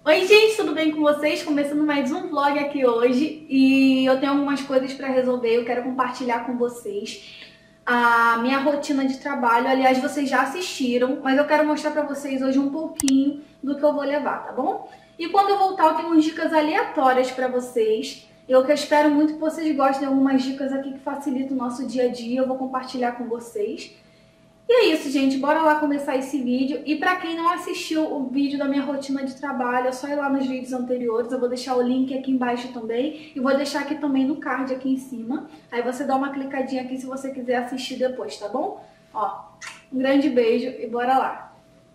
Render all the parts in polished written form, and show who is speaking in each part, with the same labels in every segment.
Speaker 1: Oi gente, tudo bem com vocês? Começando mais um vlog aqui hoje e eu tenho algumas coisas para resolver, eu quero compartilhar com vocês a minha rotina de trabalho. Aliás, vocês já assistiram, mas eu quero mostrar para vocês hoje um pouquinho do que eu vou levar, tá bom? E quando eu voltar eu tenho umas dicas aleatórias para vocês. Eu espero muito que vocês gostem de algumas dicas aqui que facilitam o nosso dia a dia, eu vou compartilhar com vocês. E é isso, gente, bora lá começar esse vídeo. E pra quem não assistiu o vídeo da minha rotina de trabalho, é só ir lá nos vídeos anteriores. Eu vou deixar o link aqui embaixo também. E vou deixar aqui também no card aqui em cima. Aí você dá uma clicadinha aqui se você quiser assistir depois, tá bom? Ó, um grande beijo e bora lá.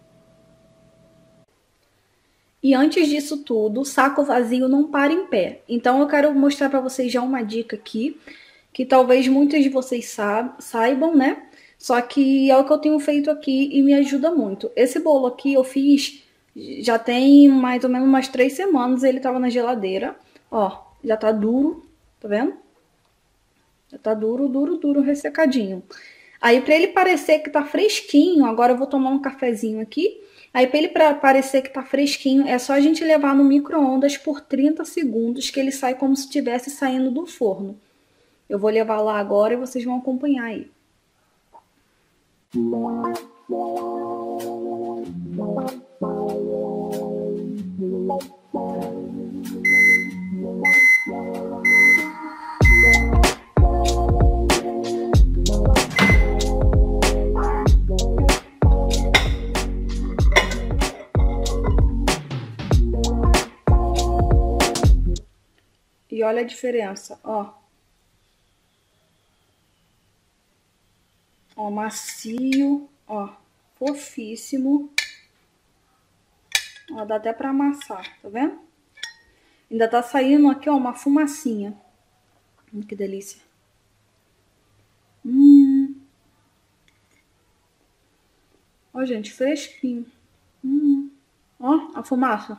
Speaker 1: E antes disso tudo, o saco vazio não para em pé. Então eu quero mostrar pra vocês já uma dica aqui, que talvez muitos de vocês saibam, né? Só que é o que eu tenho feito aqui e me ajuda muito. Esse bolo aqui eu fiz já tem mais ou menos umas 3 semanas. Ele tava na geladeira. Ó, já tá duro, tá vendo? Já tá duro, ressecadinho. Aí pra ele parecer que tá fresquinho, agora eu vou tomar um cafezinho aqui. Aí pra ele parecer que tá fresquinho, é só a gente levar no micro-ondas por 30 segundos, que ele sai como se estivesse saindo do forno. Eu vou levar lá agora e vocês vão acompanhar aí. E olha a diferença, ó. Ó, macio, ó, fofíssimo. Ó, dá até pra amassar, tá vendo? Ainda tá saindo aqui, ó, uma fumacinha. Que delícia. Ó, gente, fresquinho. Ó, a fumaça.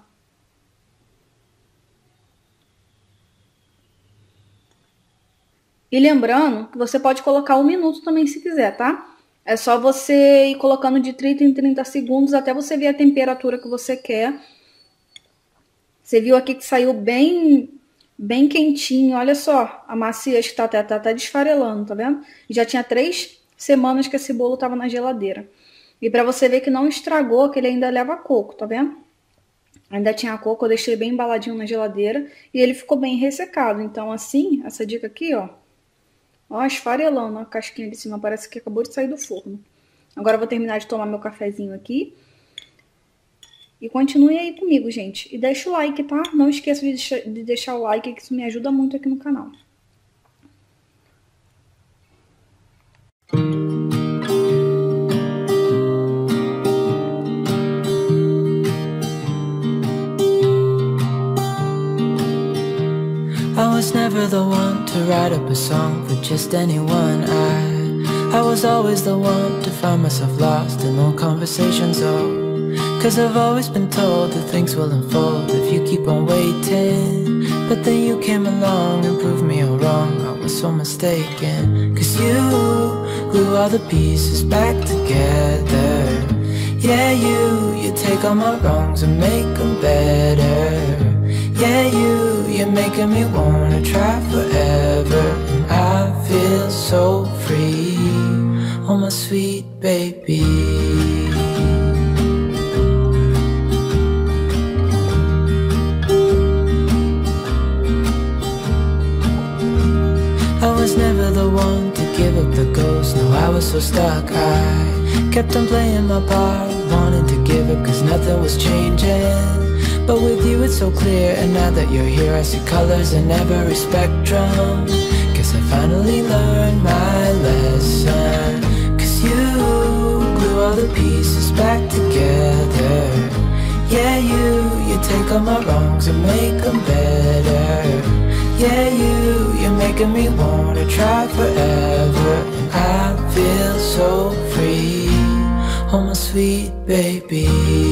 Speaker 1: E lembrando que você pode colocar 1 minuto também se quiser, tá? É só você ir colocando de 30 em 30 segundos até você ver a temperatura que você quer. Você viu aqui que saiu bem quentinho. Olha só, a macia que tá desfarelando, tá vendo? Já tinha 3 semanas que esse bolo tava na geladeira. E pra você ver que não estragou, que ele ainda leva coco, tá vendo? Ainda tinha coco, eu deixei bem embaladinho na geladeira e ele ficou bem ressecado. Então assim, essa dica aqui, ó. Ó, esfarelando a casquinha de cima, parece que acabou de sair do forno. Agora eu vou terminar de tomar meu cafezinho aqui. E continue aí comigo, gente. E deixa o like, tá? Não esqueça de deixar o like, que isso me ajuda muito aqui no canal.
Speaker 2: I was never the one to write up a song for just anyone. I was always the one to find myself lost in long conversations. Cause I've always been told that things will unfold if you keep on waiting. But then you came along and proved me all wrong. I was so mistaken. Cause you glue all the pieces back together. Yeah, you take all my wrongs and make them better. Yeah, you're making me wanna try forever. And I feel so free, oh my sweet baby. I was never the one to give up the ghost. No, I was so stuck. I kept on playing my part, wanting to give up cause nothing was changing. But with you it's so clear, and now that you're here I see colors in every spectrum. Guess I finally learned my lesson. Cause you glue all the pieces back together. Yeah, you take all my wrongs and make them better. Yeah, you're making me wanna try forever. And I feel so free, oh my sweet baby.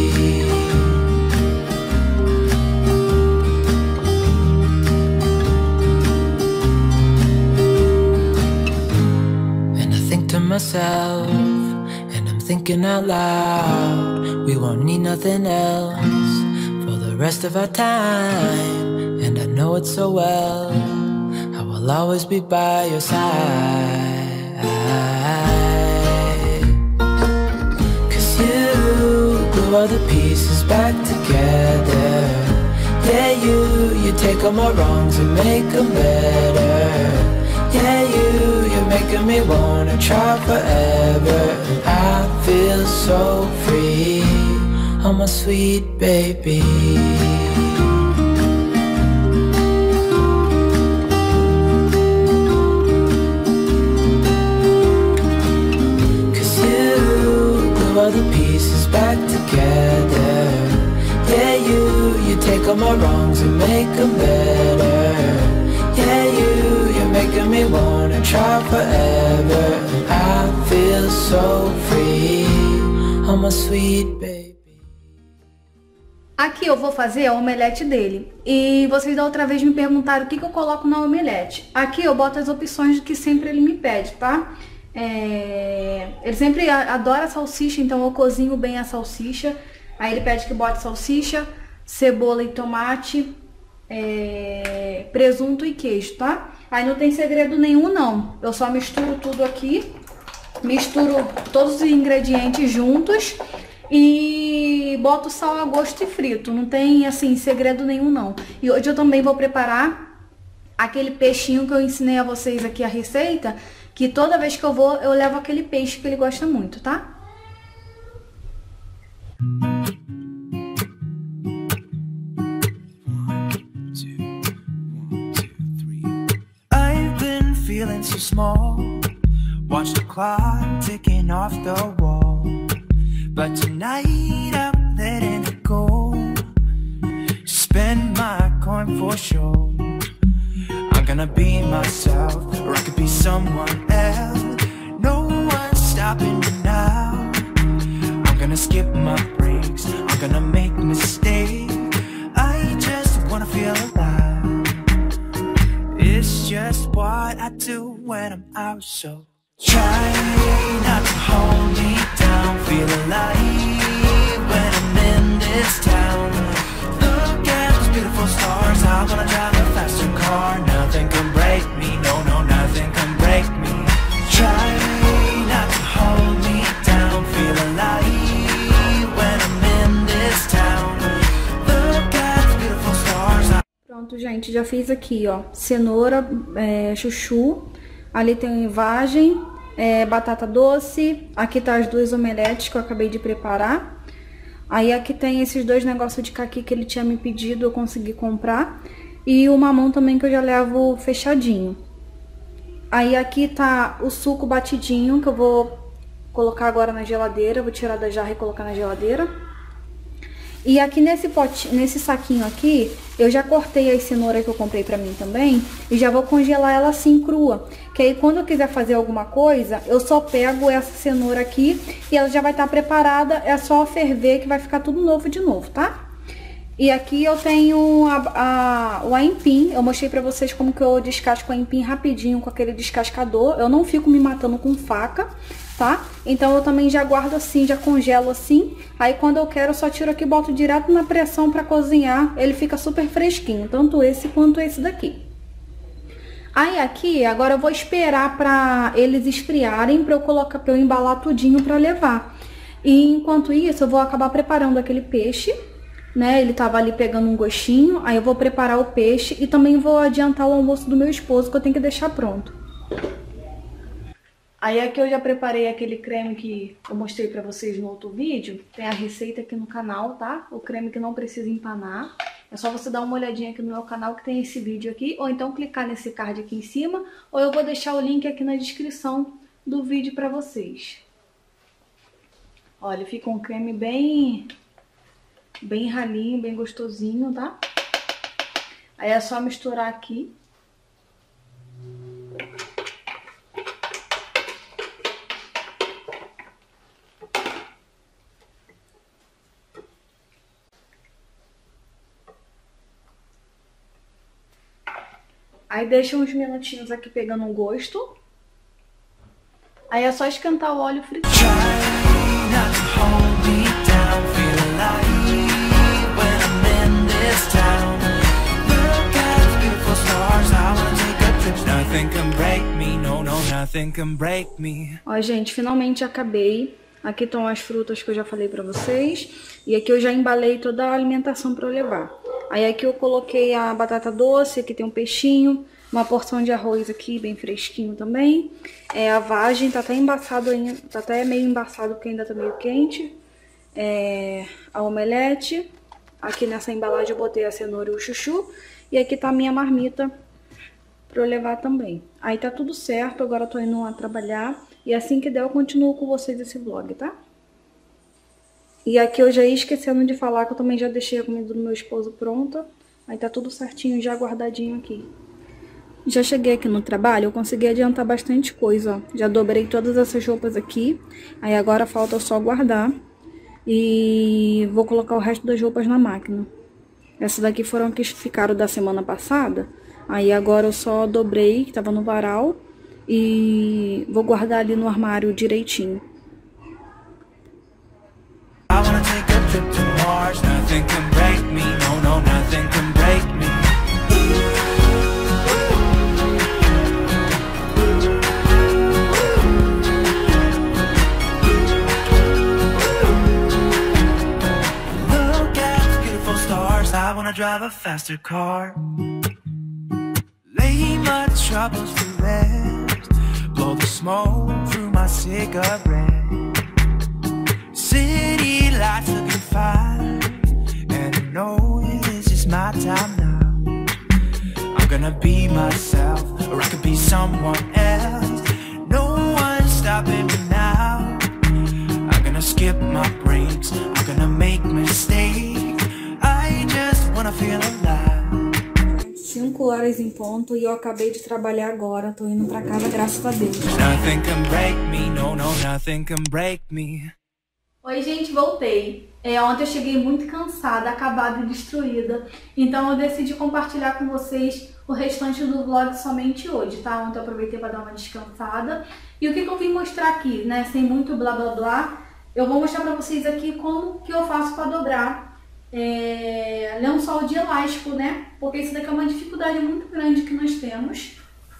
Speaker 2: Myself, and I'm thinking out loud, we won't need nothing else for the rest of our time. And I know it so well, I will always be by your side. 'Cause you glue all the pieces back together. Yeah, you take all my wrongs and make them better. Yeah, you're making me wanna try forever. I feel so free, oh my sweet baby. Cause you glue all the pieces back together. Yeah, you take all my wrongs and make them better. Yeah, you're making me wanna try forever. I feel so free, oh my sweet baby.
Speaker 1: Aqui eu vou fazer a omelete dele. E vocês da outra vez me perguntaram o que eu coloco na omelete. Aqui eu boto as opções que sempre ele me pede, tá? Ele sempre adora salsicha, então eu cozinho bem a salsicha. Aí ele pede que bote salsicha, cebola e tomate, presunto e queijo, tá? Aí não tem segredo nenhum não. Eu só misturo tudo aqui, misturo todos os ingredientes juntos e boto sal a gosto e frito. Não tem assim segredo nenhum não. E hoje eu também vou preparar aquele peixinho que eu ensinei a vocês aqui a receita, que toda vez que eu vou eu levo aquele peixe que ele gosta muito, tá?
Speaker 2: Feeling so small, watch the clock ticking off the wall. But tonight I'm letting it go. Spend my coin for sure. I'm gonna be myself, or I could be someone else. No one's stopping me now. I'm gonna skip my breaks, I'm gonna make mistakes. I just wanna feel alive. It's just what I do when I'm out, so try not to hold me down. Feel alive when I'm in this town. Look at those beautiful stars. I wanna drive a faster car. Nothing can break me, no, no, nothing can break me. Try not to hold me down. Feel alive when I'm in this town. Look at those beautiful stars.
Speaker 1: Pronto, gente, já fiz aqui, ó, cenoura, chuchu, ali tem vagem, batata doce, aqui tá as duas omeletes que eu acabei de preparar. Aí aqui tem esses dois negócios de caqui que ele tinha me pedido, eu consegui comprar. E o mamão também que eu já levo fechadinho. Aí aqui tá o suco batidinho que eu vou colocar agora na geladeira, vou tirar da jarra e colocar na geladeira. E aqui nesse saquinho aqui, eu já cortei a cenoura que eu comprei pra mim também e já vou congelar ela assim crua. Que aí quando eu quiser fazer alguma coisa, eu só pego essa cenoura aqui e ela já vai estar preparada, é só ferver que vai ficar tudo novo de novo, tá? E aqui eu tenho o aipim, eu mostrei pra vocês como que eu descasco o aipim rapidinho com aquele descascador. Eu não fico me matando com faca, tá? Então eu também já guardo assim, já congelo assim. Aí quando eu quero eu só tiro aqui e boto direto na pressão pra cozinhar. Ele fica super fresquinho, tanto esse quanto esse daqui. Aí aqui, agora eu vou esperar pra eles esfriarem pra eu embalar tudinho pra levar. E enquanto isso eu vou acabar preparando aquele peixe, né? Ele tava ali pegando um gostinho, aí eu vou preparar o peixe e também vou adiantar o almoço do meu esposo que eu tenho que deixar pronto. Aí aqui eu já preparei aquele creme que eu mostrei pra vocês no outro vídeo. Tem a receita aqui no canal, tá? O creme que não precisa empanar. É só você dar uma olhadinha aqui no meu canal que tem esse vídeo aqui. Ou então clicar nesse card aqui em cima. Ou eu vou deixar o link aqui na descrição do vídeo pra vocês. Olha, fica um creme bem ralinho, bem gostosinho, tá? Aí é só misturar aqui. Aí deixa uns minutinhos aqui pegando um gosto. Aí é só esquentar o óleo fritando.
Speaker 2: Try not to hold me down, feel alive when I'm in this nothing can break me.
Speaker 1: Ó, gente, finalmente acabei. Aqui estão as frutas que eu já falei pra vocês. E aqui eu já embalei toda a alimentação pra eu levar. Aí aqui eu coloquei a batata doce, aqui tem um peixinho, uma porção de arroz aqui, bem fresquinho também. A vagem tá até embaçado ainda, tá até meio embaçado porque ainda tá meio quente. A omelete. Aqui nessa embalagem eu botei a cenoura e o chuchu. E aqui tá a minha marmita pra eu levar também. Aí tá tudo certo, agora eu tô indo lá trabalhar. E assim que der eu continuo com vocês esse vlog, tá? E aqui eu já ia esquecendo de falar que eu também já deixei a comida do meu esposo pronta. Aí tá tudo certinho, já guardadinho aqui. Já cheguei aqui no trabalho, eu consegui adiantar bastante coisa, ó. Já dobrei todas essas roupas aqui. Aí agora falta só guardar. E vou colocar o resto das roupas na máquina. Essas daqui foram que ficaram da semana passada. Aí agora eu só dobrei, que tava no varal. E vou guardar ali no armário direitinho.
Speaker 2: I wanna take a trip to Mars. Nothing can break me. No, no, nothing can break me. Look at the beautiful stars. I wanna drive a faster car. Lay my troubles to rest. Blow the smoke through my cigarette. City lights looking fine, and I know this is my time now. I'm gonna be myself, or I could be someone else. No one's stopping me now. I'm gonna skip my breaks, I'm gonna make mistakes. I just wanna feel alive.
Speaker 1: 5 horas em ponto e eu acabei de trabalhar agora. Tô indo pra casa, graças a Deus.
Speaker 2: Nothing can break me, no, no, nothing can break me.
Speaker 1: Oi, gente, voltei. Ontem eu cheguei muito cansada, acabada e destruída. Então eu decidi compartilhar com vocês o restante do vlog somente hoje, tá? Ontem eu aproveitei para dar uma descansada. E o que eu vim mostrar aqui, né? Sem muito blá blá blá. Eu vou mostrar para vocês aqui como que eu faço para dobrar lençol de elástico, né? Porque isso daqui é uma dificuldade muito grande que nós temos.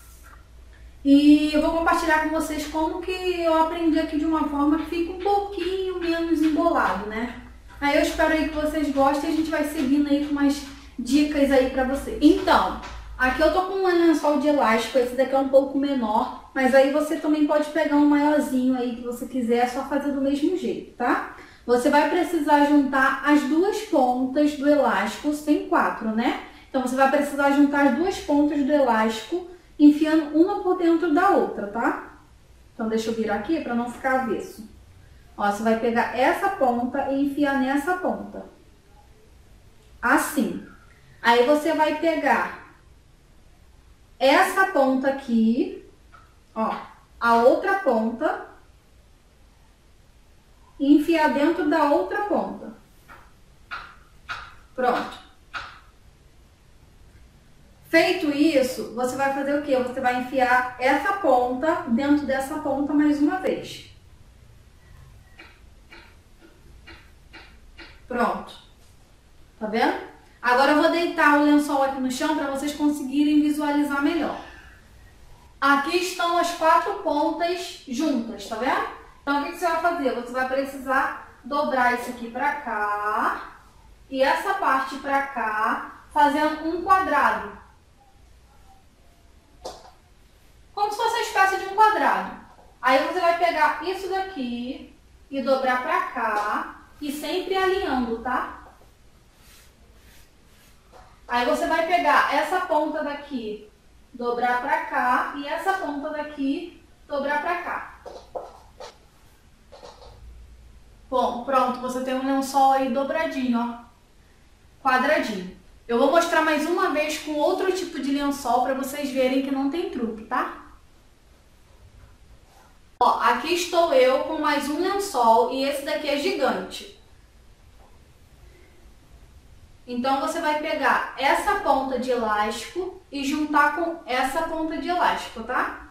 Speaker 1: E eu vou compartilhar com vocês como que eu aprendi aqui de uma forma que fica um pouquinho menos embolado, né? Aí eu espero aí que vocês gostem e a gente vai seguindo aí com umas dicas aí pra vocês. Então, aqui eu tô com um lençol de elástico, esse daqui é um pouco menor, mas aí você também pode pegar um maiorzinho aí que você quiser, é só fazer do mesmo jeito, tá? Você vai precisar juntar as duas pontas do elástico, tem 4, né? Então você vai precisar juntar as duas pontas do elástico enfiando uma por dentro da outra, tá? Então deixa eu virar aqui para não ficar avesso. Ó, você vai pegar essa ponta e enfiar nessa ponta. Assim. Aí você vai pegar essa ponta aqui, ó, a outra ponta e enfiar dentro da outra ponta. Pronto. Feito isso, você vai fazer o quê? Você vai enfiar essa ponta dentro dessa ponta mais uma vez. Pronto. Tá vendo? Agora eu vou deitar o lençol aqui no chão para vocês conseguirem visualizar melhor. Aqui estão as 4 pontas juntas, tá vendo? Então o que você vai fazer? Você vai precisar dobrar isso aqui para cá e essa parte para cá, fazendo um quadrado. Como se fosse a espécie de um quadrado. Aí você vai pegar isso daqui e dobrar pra cá e sempre alinhando, tá? Aí você vai pegar essa ponta daqui, dobrar pra cá e essa ponta daqui, dobrar pra cá. Bom, pronto, você tem um lençol aí dobradinho, ó, quadradinho. Eu vou mostrar mais uma vez com outro tipo de lençol pra vocês verem que não tem truque, tá? Ó, aqui estou eu com mais um lençol e esse daqui é gigante. Então você vai pegar essa ponta de elástico e juntar com essa ponta de elástico, tá?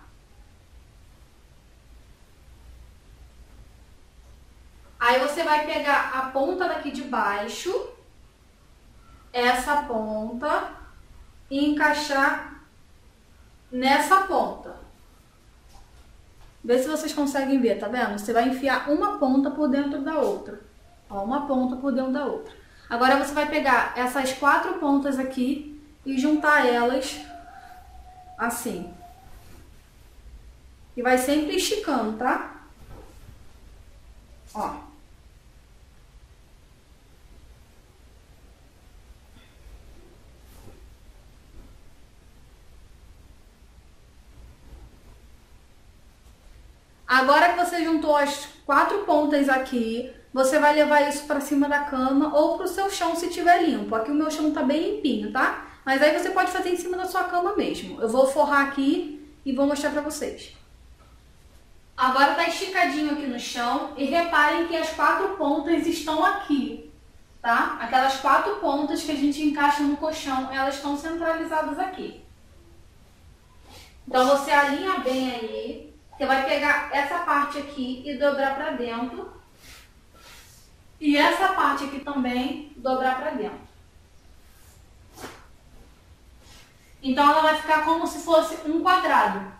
Speaker 1: Aí você vai pegar a ponta daqui de baixo, essa ponta, e encaixar nessa ponta. Vê se vocês conseguem ver, tá vendo? Você vai enfiar uma ponta por dentro da outra. Ó, uma ponta por dentro da outra. Agora você vai pegar essas 4 pontas aqui e juntar elas assim. E vai sempre esticando, tá? Ó. Agora que você juntou as 4 pontas aqui, você vai levar isso para cima da cama ou pro seu chão se tiver limpo. Aqui o meu chão tá bem limpinho, tá? Mas aí você pode fazer em cima da sua cama mesmo. Eu vou forrar aqui e vou mostrar pra vocês. Agora tá esticadinho aqui no chão e reparem que as 4 pontas estão aqui, tá? Aquelas 4 pontas que a gente encaixa no colchão, elas estão centralizadas aqui. Então você alinha bem aí. Você vai pegar essa parte aqui e dobrar pra dentro. E essa parte aqui também dobrar pra dentro. Então ela vai ficar como se fosse um quadrado.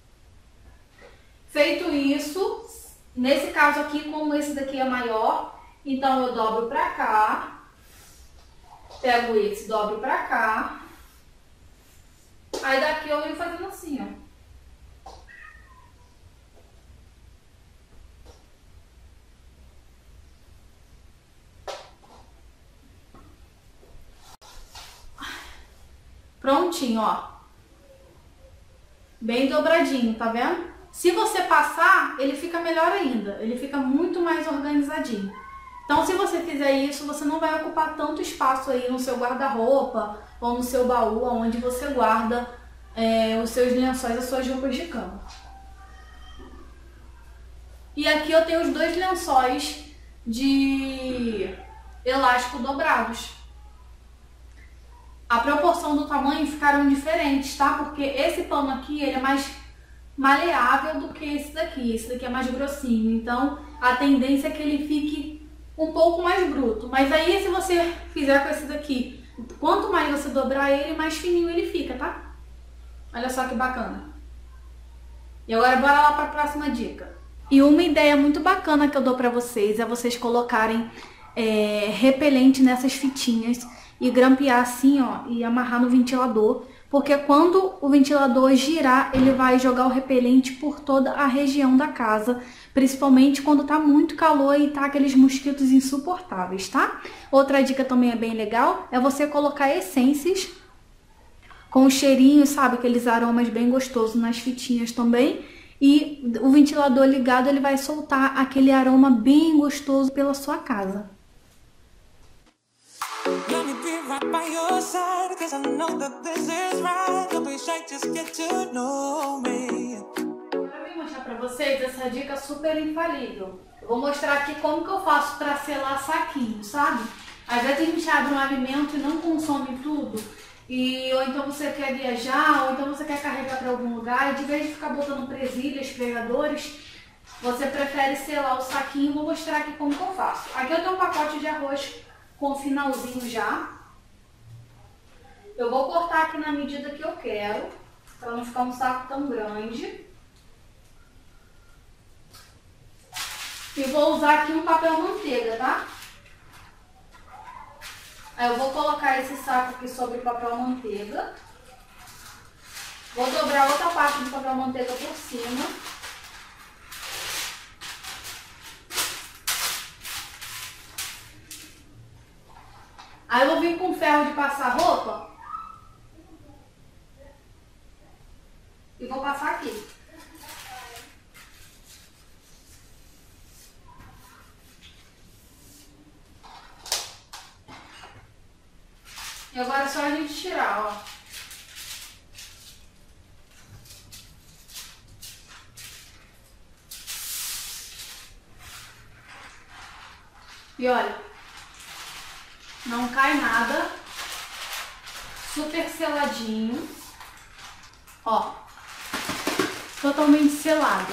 Speaker 1: Feito isso, nesse caso aqui, como esse daqui é maior, então eu dobro pra cá. Pego esse, dobro pra cá. Aí daqui eu venho fazendo assim, ó. Prontinho, ó. Bem dobradinho, tá vendo? Se você passar, ele fica melhor ainda. Ele fica muito mais organizadinho. Então, se você fizer isso, você não vai ocupar tanto espaço aí no seu guarda-roupa ou no seu baú, onde você guarda os seus lençóis, as suas roupas de cama. E aqui eu tenho os 2 lençóis de elástico dobrados. A proporção do tamanho ficaram diferentes, tá? Porque esse pano aqui, ele é mais maleável do que esse daqui. Esse daqui é mais grossinho. Então, a tendência é que ele fique um pouco mais bruto. Mas aí, se você fizer com esse daqui, quanto mais você dobrar ele, mais fininho ele fica, tá? Olha só que bacana. E agora, bora lá para a próxima dica. E uma ideia muito bacana que eu dou pra vocês é vocês colocarem repelente nessas fitinhas e grampear assim, ó, e amarrar no ventilador, porque quando o ventilador girar, ele vai jogar o repelente por toda a região da casa, principalmente quando tá muito calor e tá aqueles mosquitos insuportáveis, tá? Outra dica também é bem legal, é você colocar essências com cheirinho, sabe, aqueles aromas bem gostosos nas fitinhas também, e o ventilador ligado, ele vai soltar aquele aroma bem gostoso pela sua casa. Let me be right by your side, 'cause I know that this is right. Don't be shy, just get to know me. Eu vim mostrar pra vocês essa dica super infalível. Eu vou mostrar aqui como que eu faço pra selar saquinho, sabe? Às vezes a gente abre um alimento e não consome tudo. Ou então você quer viajar, ou então você quer carregar pra algum lugar. E de vez de ficar botando presilhas, pregadores, você prefere selar o saquinho. Vou mostrar aqui como que eu faço. Aqui eu tenho um pacote de arroz com finalzinho já. Eu vou cortar aqui na medida que eu quero, para não ficar um saco tão grande. E vou usar aqui um papel manteiga, tá? Aí eu vou colocar esse saco aqui sobre o papel manteiga. Vou dobrar outra parte do papel manteiga por cima. Aí eu vou vir com ferro de passar roupa e vou passar aqui. E agora é só a gente tirar, ó. E olha, não cai nada, super seladinho, ó, totalmente selado,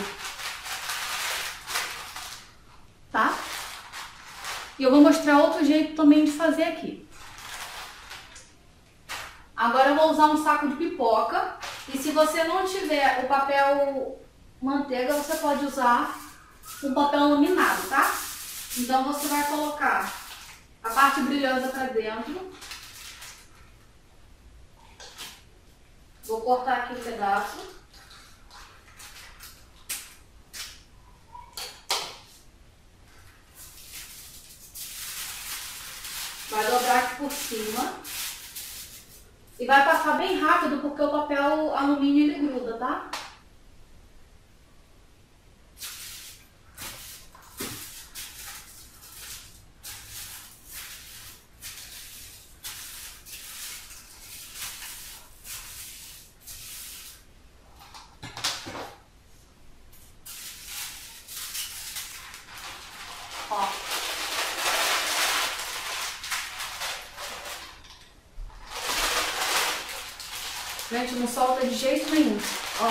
Speaker 1: tá? E eu vou mostrar outro jeito também de fazer aqui. Agora eu vou usar um saco de pipoca, e se você não tiver o papel manteiga, você pode usar um papel laminado, tá? Então você vai colocar a parte brilhosa para dentro. Vou cortar aqui um pedaço. Vai dobrar aqui por cima. E vai passar bem rápido porque o papel alumínio ele gruda, tá? Ó. Gente, não solta de jeito nenhum. Ó.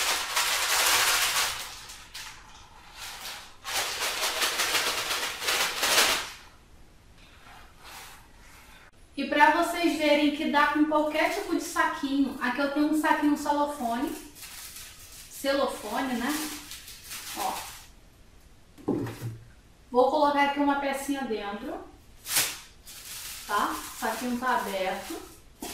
Speaker 1: E pra vocês verem que dá com qualquer tipo de saquinho, aqui eu tenho um saquinho celofane, né? Ó. Vou colocar aqui uma pecinha dentro, tá? O saquinho tá aberto.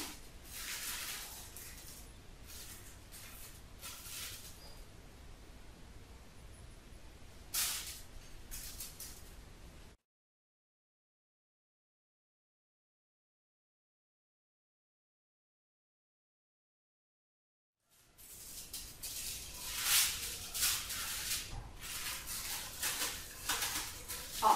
Speaker 1: Ó.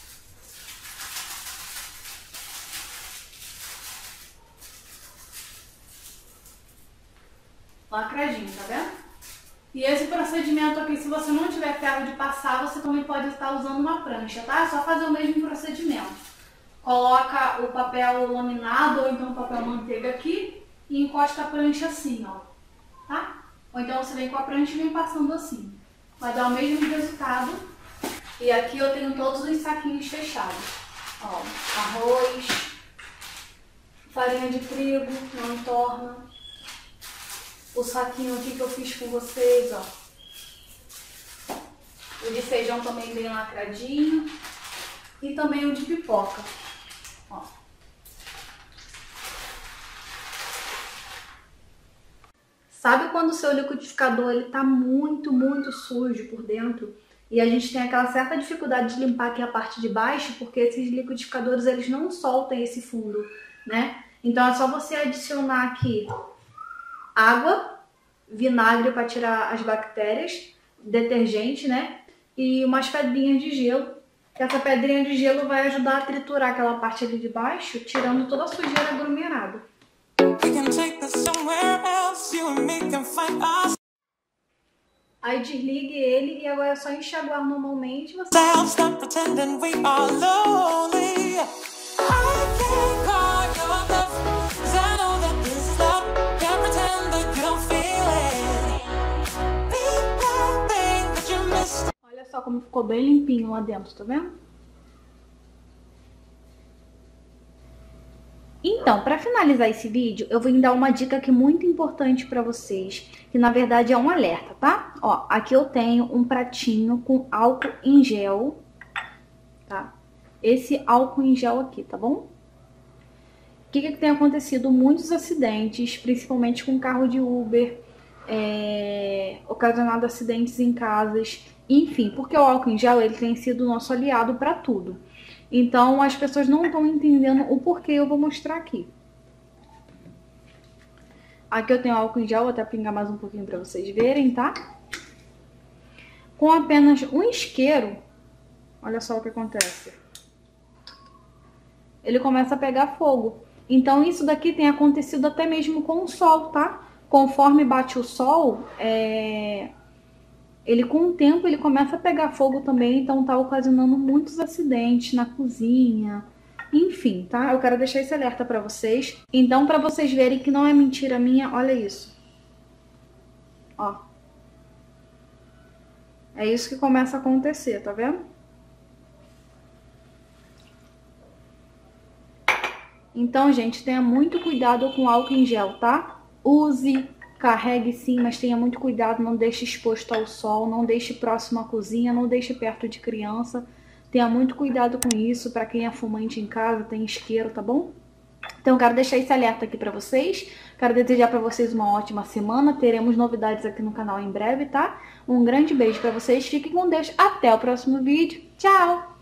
Speaker 1: Lacradinho, tá vendo? E esse procedimento aqui, se você não tiver ferro de passar, você também pode estar usando uma prancha, tá? É só fazer o mesmo procedimento. Coloca o papel laminado ou então o papel manteiga aqui e encosta a prancha assim, ó. Tá? Ou então você vem com a prancha e vem passando assim. Vai dar o mesmo resultado. E aqui eu tenho todos os saquinhos fechados. Ó, arroz, farinha de trigo, não entorna. O saquinho aqui que eu fiz com vocês, ó. O de feijão também bem lacradinho. E também o de pipoca. Ó. Sabe quando o seu liquidificador ele tá muito sujo por dentro? E a gente tem aquela certa dificuldade de limpar aqui a parte de baixo, porque esses liquidificadores eles não soltam esse fundo, né? Então é só você adicionar aqui água, vinagre para tirar as bactérias, detergente, né? E umas pedrinhas de gelo. Essa pedrinha de gelo vai ajudar a triturar aquela parte ali de baixo, tirando toda a sujeira aglomerada. Aí desligue ele e agora é só enxaguar normalmente. Você... Olha só como ficou bem limpinho lá dentro, tá vendo? Então, para finalizar esse vídeo, eu vou dar uma dica aqui muito importante para vocês, que na verdade é um alerta, tá? Ó, aqui eu tenho um pratinho com álcool em gel, tá? Esse álcool em gel aqui, tá bom? O que tem acontecido? Muitos acidentes, principalmente com carro de Uber, ocasionado acidentes em casas, enfim, porque o álcool em gel ele tem sido nosso aliado para tudo. Então, as pessoas não estão entendendo o porquê, eu vou mostrar aqui. Aqui eu tenho álcool em gel, vou até pingar mais um pouquinho para vocês verem, tá? Com apenas um isqueiro, olha só o que acontece. Ele começa a pegar fogo. Então, isso daqui tem acontecido até mesmo com o sol, tá? Conforme bate o sol, ele com o tempo ele começa a pegar fogo também, então tá ocasionando muitos acidentes na cozinha, enfim, tá? Eu quero deixar esse alerta pra vocês. Então, pra vocês verem que não é mentira minha, olha isso. Ó. É isso que começa a acontecer, tá vendo? Então, gente, tenha muito cuidado com álcool em gel, tá? Use carregue sim, mas tenha muito cuidado, não deixe exposto ao sol, não deixe próximo à cozinha, não deixe perto de criança. Tenha muito cuidado com isso, para quem é fumante em casa, tem isqueiro, tá bom? Então eu quero deixar esse alerta aqui para vocês. Quero desejar para vocês uma ótima semana. Teremos novidades aqui no canal em breve, tá? Um grande beijo para vocês. Fiquem com Deus. Até o próximo vídeo. Tchau!